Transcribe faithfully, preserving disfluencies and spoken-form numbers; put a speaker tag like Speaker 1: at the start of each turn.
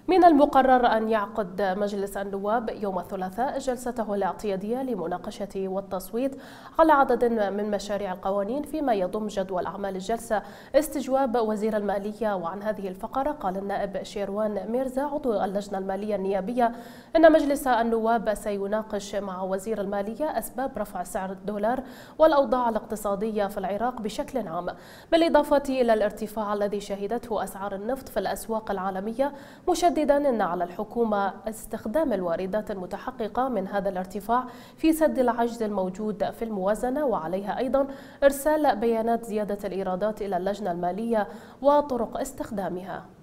Speaker 1: من المقرر أن يعقد مجلس النواب يوم الثلاثاء جلسته الاعتيادية لمناقشة والتصويت على عدد من مشاريع القوانين، فيما يضم جدول أعمال الجلسة استجواب وزير المالية. وعن هذه الفقرة قال النائب شيروان ميرزا عضو اللجنة المالية النيابية إن مجلس النواب سيناقش مع وزير المالية أسباب رفع سعر الدولار والأوضاع الاقتصادية في العراق بشكل عام، بالإضافة إلى الارتفاع الذي شهدته أسعار النفط في الأسواق العالمية، مشددا أن على الحكومة استخدام الواردات المتحققة من هذا الارتفاع في سد العجز الموجود في الموازنة، وعليها أيضا إرسال بيانات زيادة الإيرادات إلى اللجنة المالية وطرق استخدامها.